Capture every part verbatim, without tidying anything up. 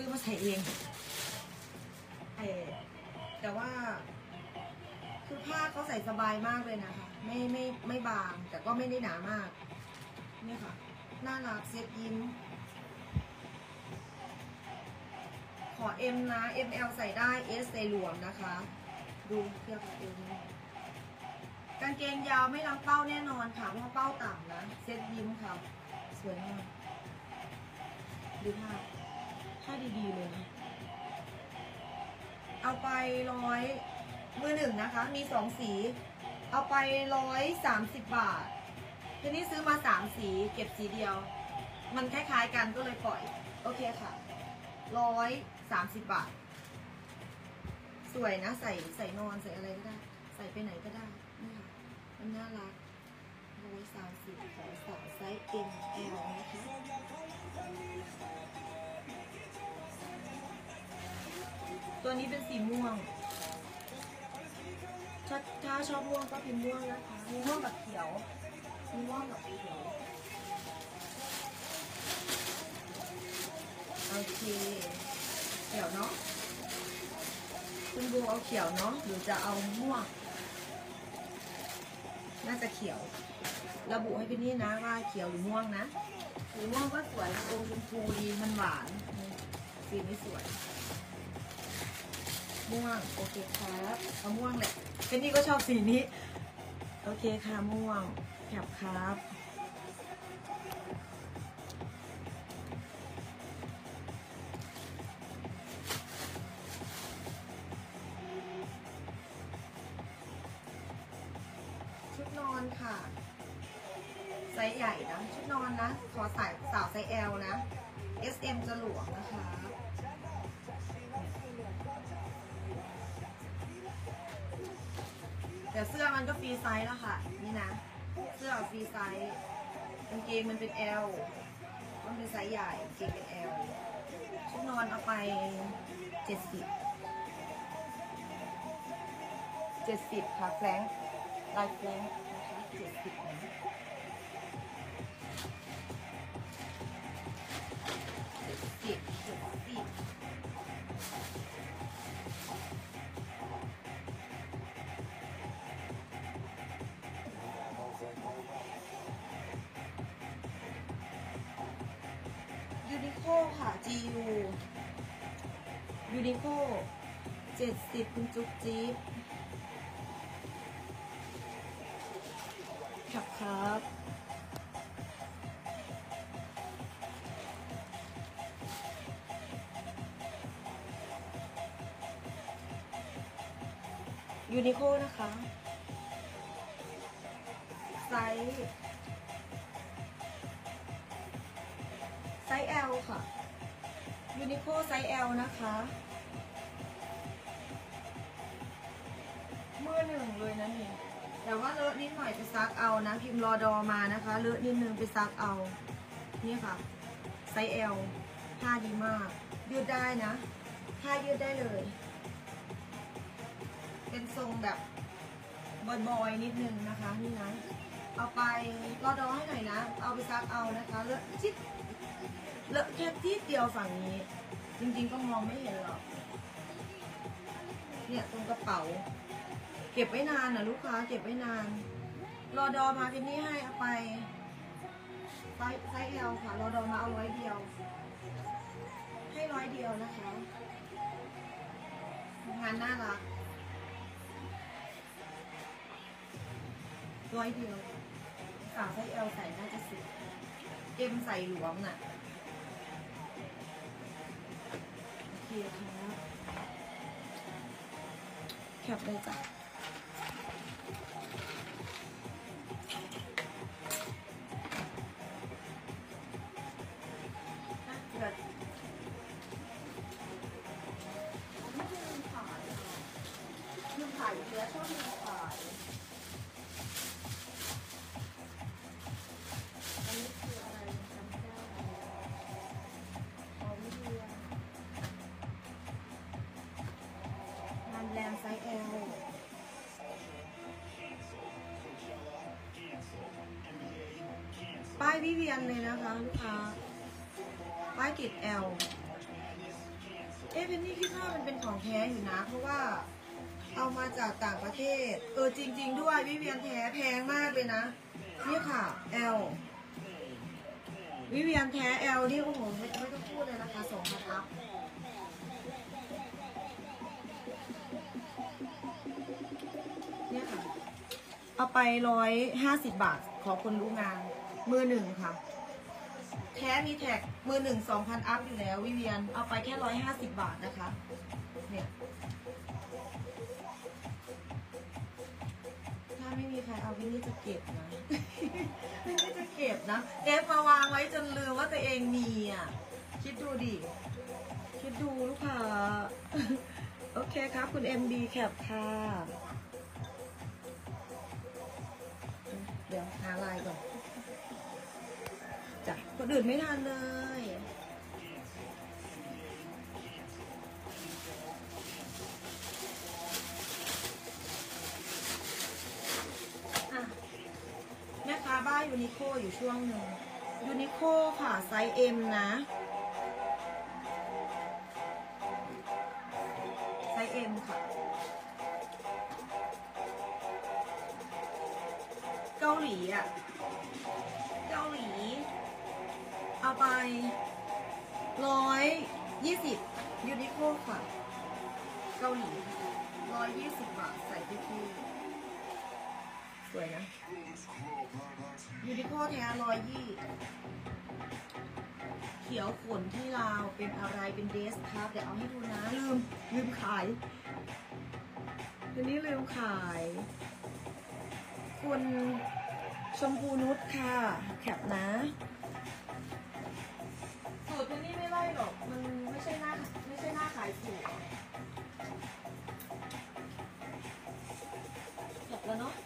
ซื้อมาใส่เองแต่ว่าคือผ้าเขาใส่สบายมากเลยนะคะไม่ไม่ไม่บางแต่ก็ไม่ได้หนามากนี่ค่ะน่ารักเซ็ตยิ้มขอ M นะ เอ็ม แอล ใส่ได้ S ใส่หลวมนะคะดูเทียบกับ M กางเกงยาวไม่ล้างเป้าแน่นอนค่ะเพราะเป้าต่ำนะเซ็ตยิ้มค่ะสวยมากดูผ้าผ้าดีๆเลยนะเอาไปร้อยมือหนึ่งนะคะมีสองสีเอาไปร้อยสามสิบบาททีนี้ซื้อมาสามสีเก็บสีเดียวมันคล้ายๆกันก็เลยปล่อยโอเคค่ะร้อยสามสิบบาทสวยนะใส่ใส่นอนใส่อะไรก็ได้ใส่ไปไหนก็ได้นี่ค่ะมันน่ารักร้อยสามสิบขอสาวไซส์ เอ็ม แอล นะคะตัวนี้เป็นสีม่วงถ้าถ้าชอบม่วงก็พิมพ์ม่วงนะคะมีม่วงกับเขียวมีม่วงกับเขียวโอเคเขียวเนาะคุณบูเอาเขียวเนาะหรือจะเอาม่วงน่าจะเขียวระบุให้พี่นี่นะว่าเขียวหรือม่วงนะหรือม่วงก็สวยนะโอมชมพูดีมันหวานสีนี้สวยม่วงโอเคครับเอาม่วงแหละเป็นนี่ก็ชอบสีนี้โอเคค่ะม่วงแคบครับชุดนอนค่ะไซส์ใหญ่นะชุดนอนนะขอใส่สาวไซส์ L นะ เอส เอ็ม จะหลวมนะคะแต่เสื้อมันก็ฟรีไซส์แล้วค่ะนี่นะเสื้อฟรีไซส์กางเกงมันเป็น L มันเป็นไซส์ใหญ่กางเกงเป็น L ชุดนอนเอาไปเจ็ดสิบเจ็ดสิบค่ะแฟลงลายแฟลงนะคะเจ็ดสิบนะเจ็ดสิบเจ็ดสิบยูนิโคค่ะ จี ยู ยูนิโคเจ็ดสิบคุณจุ๊บจิ๊บครับครับยูนิโคนะคะไซส์ไซส์ L ค่ะยูนิโคไซส์ L นะคะมือหนึ่งเลยนะนี่แต่ว่าเลอะนิดหน่อยไปซักเอานะพิมพ์รอดอมานะคะเลอะนิดนึงไปซักเอานี่ค่ะไซส์ L ผ้าดีมากยืดได้นะผ้ายืดได้เลยเป็นทรงแบบบอยๆนิดนึงนะคะนี่นะเอาไปรอดอให้หน่อยนะเอาไปซักเอานะคะเลอะชิดเลอะแค่ที่เดียวฝั่งนี้จริงๆก็มองไม่เห็นหรอกเนี่ยตรงกระเป๋าเก็บไว้นานนะลูกค้าเก็บไว้นานรอดอมาเป็นนี่ให้เอาไปไซส์ไซส์ L ค่ะรอดอมาเอาร้อยเดียวให้ร้อยเดียวนะคะงานน่ารักร้อยเดียวสาวไซส์ L ใส่น่าจะสิบเอ็มใส่หลวมน่ะโอเคครับแคปเลยจ้ะเกิดไม่ใช่ลืมขายลืมขายอยู่แล้วชอบลืมขายอันนี้คืออะไรจำไม่ได้เอาไม่ดีงานแรงไซส์ L ป้ายวิเวียนเลยนะคะลูกค้าป้ายติด L เอ๊ะเพนนี่คิดว่ามันเป็นของแท้อยู่นะเพราะว่าเอามาจากต่างประเทศเออจริงๆด้วยวิเวียนแท้แพงมากเลยนะนี่ค่ะ L วิเวียนแท้ L นี่โอ้โหไม่ไม่ต้องพูดเลยนะคะสองพันอัพเนี่ยค่ะเอาไปร้อยห้าสิบบาทขอคนรู้งานมือหนึ่งค่ะแท้มีแท็กมือหนึ่งสองพันอัพอยู่แล้ววิเวียนเอาไปแค่ร้อยห้าสิบบาทนะคะเนี่ยถ้าไม่มีใครเอาวินนี่จะเก็บนะ วินนี่จะเก็บนะเอฟมาวางไว้จนลืมว่าตัวเองมีอ่ะคิดดูดิคิดดูลูกค้า โอเคครับคุณ เอ็ม ดี แคปค่ะเดี๋ยวหาไลน์ก่อนจ้ะคนอื่นไม่ทันเลยแม่ค้าบ้ายูนิโคอยู่ช่วงหนึ่งยูนิโคค่ะไซส์ M นะไซส์ M ค่ะเกาหลีอ่ะเกาหลีเอาไปร้อยยี่สิบยูนิโคค่ะเกาหลีร้อยยี่สิบบาทใส่ที่ที่สวยนะยูนิโคแท้ร้อยยี่เขียวขนที่ลาวเป็นอะไรเป็นเดสครับเดี๋ยวเอาให้ดูนะลืมลืมขายทีนี้ลืมขายคุณชมพูนุชค่ะแคปนะสูตรนี้ไม่ไล่หรอกมันไม่ใช่หน้าไม่ใช่หน้าขายสูตรแคปแล้วเนาะ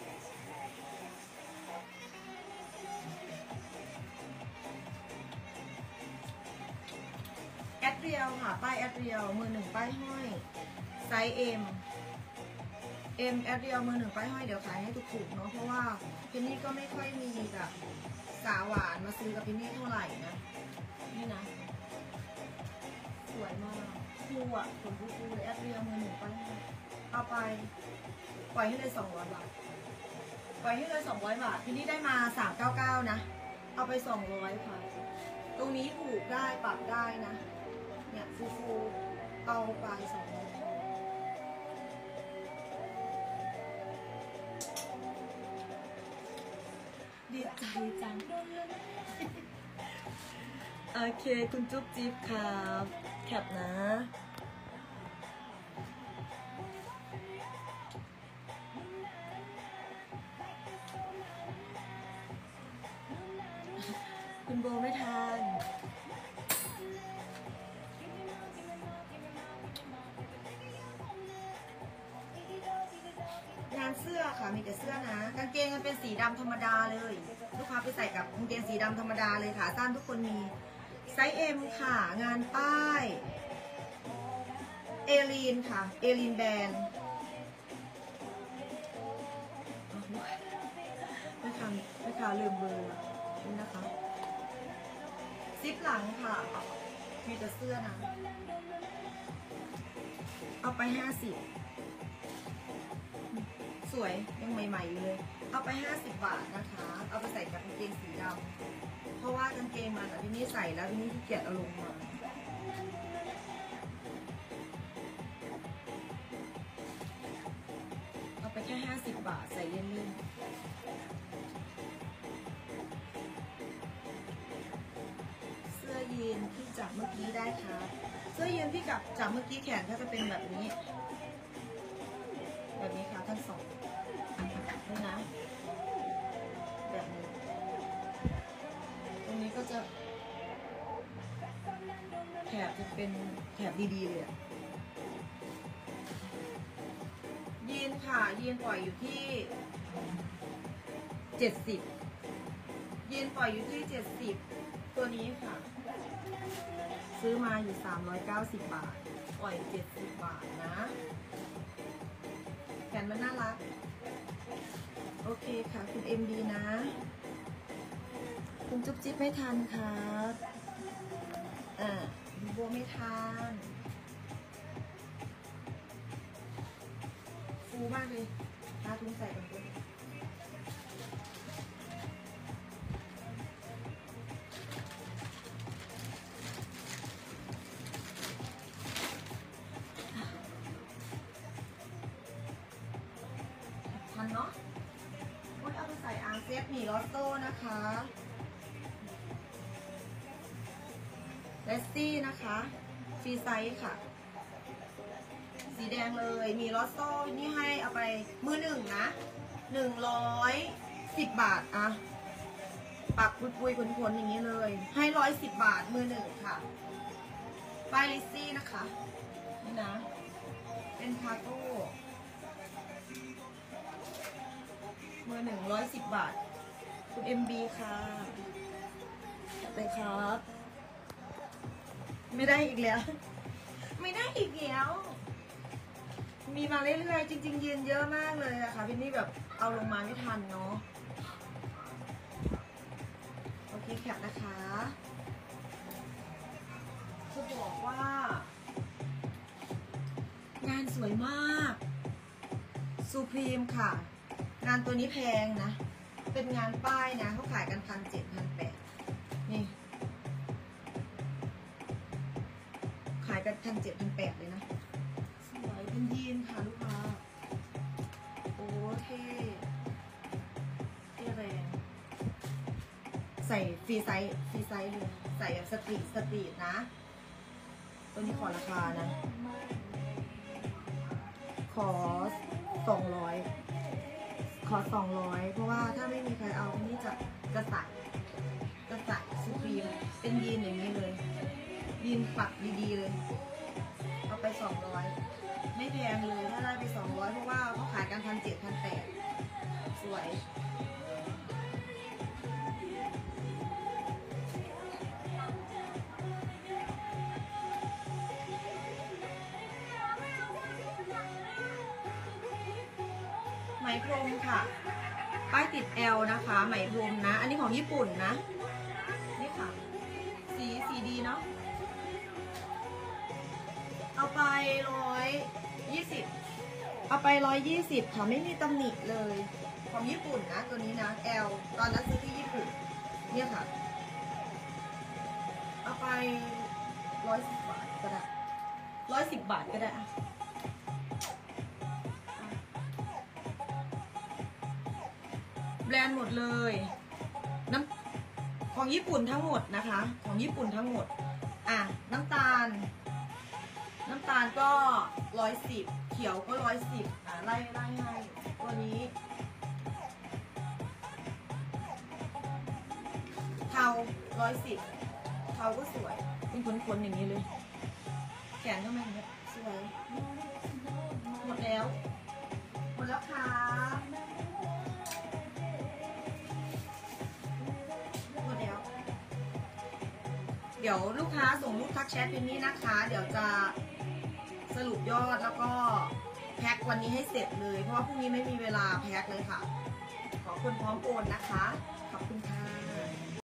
แอดเรียลค่ะป้ายแอดเรียลมือหนึ่งป้ายห้อยไซส์ M M แอดเรียลมือหนึ่งป้ายห้อยเดี๋ยวขายให้ถูกๆเนาะเพราะว่าพินนี่ก็ไม่ค่อยมีกับสาวหวานมาซื้อกับพินนี่เท่าไหร่นะนี่นะสวยมากคู่อ่ะขนคู่คู่เลยแอดเรียลมือหนึ่งป้ายห้อยเอาไปปล่อยให้เลยสองร้อยบาทปล่อยให้เลยสองร้อยบาทพินนี่ได้มาสามเก้าเก้านะเอาไปสองร้อยค่ะตรงนี้ผูกได้ปรับได้นะเนี่ยฟูฟูเอาไปสองร้อยดีใจจังโอเคคุณจุ๊บจิ๊บครับแคปนะคุณโบไม่ทันงานเสื้อค่ะมีแต่เสื้อนะกางเกงมันเป็นสีดำธรรมดาเลยลูกค้าไปใส่กับกางเกงสีดำธรรมดาเลยขาสั้นทุกคนมีไซส์ M ค่ะงานป้ายเอลีนค่ะเอลีนแบรนด์ไม่ทำไม่ค่ะลืมเบอร์นี่นะคะซิปหลังค่ะมีแต่เสื้อนะเอาไปห้าสิบสวยยังใหม่ๆอยู่เลยเอาไปห้าสิบบาทนะคะเอาไปใส่กับกางเกงสีดำเพราะว่ากางเกงมันพี่นี่ใส่แล้วพี่นี่ขี้เกียจเอาลงมาเอาไปแค่ห้าสิบบาทใส่เล่นๆเสื้อยีนที่จับเมื่อกี้ได้ค่ะเสื้อยีนที่กับจับเมื่อกี้แขนก็จะเป็นแบบนี้แบบนี้ค่ะทั้งสองนี่นะแบบนี้ตรงนี้ก็จะแถบจะเป็นแถบดีๆเลยอะยีนค่ะยีนปล่อยอยู่ที่เจ็ดสิบยีนปล่อยอยู่ที่เจ็ดสิบตัวนี้ค่ะซื้อมาอยู่สามร้อยเก้าสิบบาทปล่อยเจ็ดสิบบาทนะแขนมันน่ารักโอเคค่ะคุณ เอ็ม ดี นะคุณจุ๊บจิ๊บไม่ทันครับอ่าคุณโบไม่ทันฟูมากเลยหาถุงใส่กันด้วยทันเนาะโอ้ยเอาไปใส่อาร์เซฟหมี่ลอตโต้นะคะเลสซี่นะคะฟรีไซส์ค่ะสีแดงเลยมีลอตโต้นี่ให้เอาไปมือหนึ่งนะหนึ่งร้อยสิบบาทอะปักปุยปุยผลผลอย่างนี้เลยให้ร้อยสิบบาทมือหนึ่งค่ะป้ายลิซซี่นะคะนี่นะเป็นคาโต้มือหนึ่งร้อยสิบบาทคุณเอ็มบีค่ะไปครับไม่ได้อีกแล้วไม่ได้อีกแล้วมีมาเรื่อยๆจริงๆยืนเยอะมากเลยอะค่ะพี่นี่แบบเอาลงมาไม่ทันเนาะโอเคแคปนะคะจะบอกว่างานสวยมากซูพรีมค่ะงานตัวนี้แพงนะเป็นงานป้ายนะเขาขายกันพันเจ็ดพันแปดนี่ขายกันพันเจ็ดพันแปดเลยนะสวยเป็นยีนค่ะลูกค้าโอ้เท่เท่แรงใส่ฟรีไซส์ฟรีไซส์เลยใส่แบบสตรีทสตรีทนะตัวนี้ขอราคานะขอสองร้อยขอสองร้อยเพราะว่าถ้าไม่มีใครเอานี่จะจะใส่จะใส่ซูพรีมเป็นยีนอย่างนี้เลยยีนปักดีๆเลยเอาไปสองร้อยไม่แพงเลยถ้าได้ไปสองร้อยเพราะว่าเขาขายกันพันเจ็ดพันแปดสวยไหมพรมค่ะป้ายติด L นะคะไหมพรมนะอันนี้ของญี่ปุ่นนะนี่ค่ะสีสีดีเนาะเอาไปร้อยยี่สิบเอาไปร้อยยี่สิบค่ะไม่มีตำหนิเลยของญี่ปุ่นนะตัวนี้นะ L ตอนนั้นซื้อที่ญี่ปุ่นเนี่ยค่ะเอาไปร้อยสิบบาทก็ได้ร้อยสิบบาทก็ได้แบรนด์หมดเลยน้ำของญี่ปุ่นทั้งหมดนะคะของญี่ปุ่นทั้งหมดอ่ะน้ำตาลน้ำตาลก็ร้อยสิบเขียวก็ร้อยสิบอ่ะไล่ไล่ให้ตัวนี้เทาร้อยสิบเทาก็สวยเป็นขนๆอย่างนี้เลยแขนก็มันแบบสวยหมดแล้วหมดแล้วค่ะหมดแล้วเดี๋ยวลูกค้าส่งรูปทักแชทเป็นนี้นะคะเดี๋ยวจะสรุปยอดแล้วก็แพ็ควันนี้ให้เสร็จเลยเพราะว่าพรุ่งนี้ไม่มีเวลาแพ็คเลยค่ะขอคนพร้อมโอนนะคะ